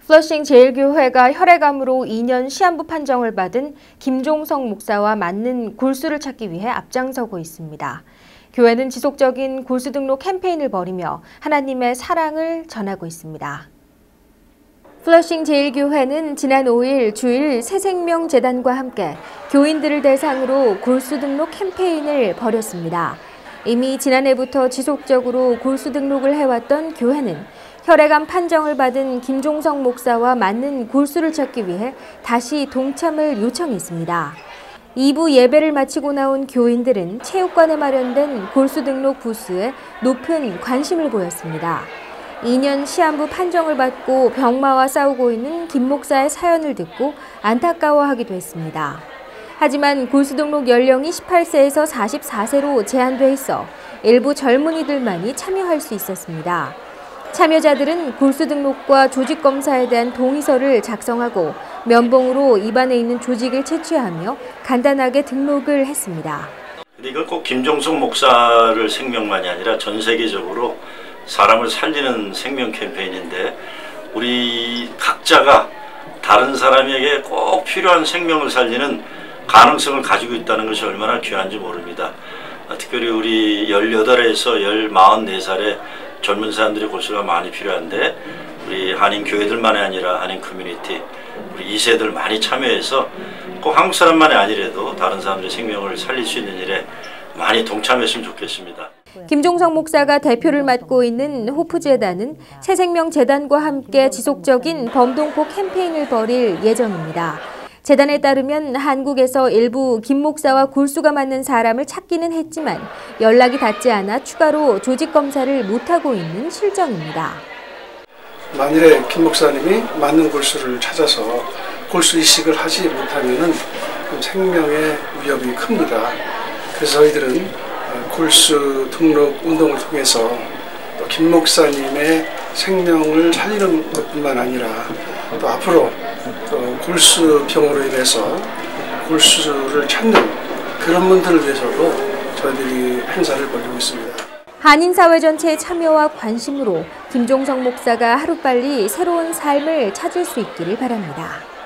플러싱 제일교회가 혈액암으로 2년 시한부 판정을 받은 김종석 목사와 맞는 골수를 찾기 위해 앞장서고 있습니다. 교회는 지속적인 골수 등록 캠페인을 벌이며 하나님의 사랑을 전하고 있습니다. 플러싱 제일교회는 지난 5일 주일 새생명재단과 함께 교인들을 대상으로 골수 등록 캠페인을 벌였습니다. 이미 지난해부터 지속적으로 골수 등록을 해왔던 교회는 혈액암 판정을 받은 김종석 목사와 맞는 골수를 찾기 위해 다시 동참을 요청했습니다. 2부 예배를 마치고 나온 교인들은 체육관에 마련된 골수 등록 부스에 높은 관심을 보였습니다. 2년 시한부 판정을 받고 병마와 싸우고 있는 김 목사의 사연을 듣고 안타까워하기도 했습니다. 하지만 골수 등록 연령이 18세에서 44세로 제한돼 있어 일부 젊은이들만이 참여할 수 있었습니다. 참여자들은 골수 등록과 조직 검사에 대한 동의서를 작성하고 면봉으로 입안에 있는 조직을 채취하며 간단하게 등록을 했습니다. 이건 꼭 김종석 목사를 생명만이 아니라 전 세계적으로 사람을 살리는 생명 캠페인인데 우리 각자가 다른 사람에게 꼭 필요한 생명을 살리는 가능성을 가지고 있다는 것이 얼마나 귀한지 모릅니다. 특별히 우리 18에서 44살의 젊은 사람들의 골수가 많이 필요한데 우리 한인 교회들만이 아니라 한인 커뮤니티, 우리 2세들 많이 참여해서 꼭 한국 사람만이 아니라도 다른 사람들의 생명을 살릴 수 있는 일에 많이 동참했으면 좋겠습니다. 김종석 목사가 대표를 맡고 있는 호프재단은 새생명재단과 함께 지속적인 범동포 캠페인을 벌일 예정입니다. 재단에 따르면 한국에서 일부 김 목사와 골수가 맞는 사람을 찾기는 했지만 연락이 닿지 않아 추가로 조직 검사를 못하고 있는 실정입니다. 만일에 김 목사님이 맞는 골수를 찾아서 골수 이식을 하지 못하면 생명의 위협이 큽니다. 그래서 저희들은 골수 등록 운동을 통해서 또 김 목사님의 생명을 살리는 것뿐만 아니라 또 앞으로 골수병으로 인해서 골수를 찾는 그런 분들을 위해서도 저희들이 행사를 벌이고 있습니다. 한인사회 전체의 참여와 관심으로 김종석 목사가 하루빨리 새로운 삶을 찾을 수 있기를 바랍니다.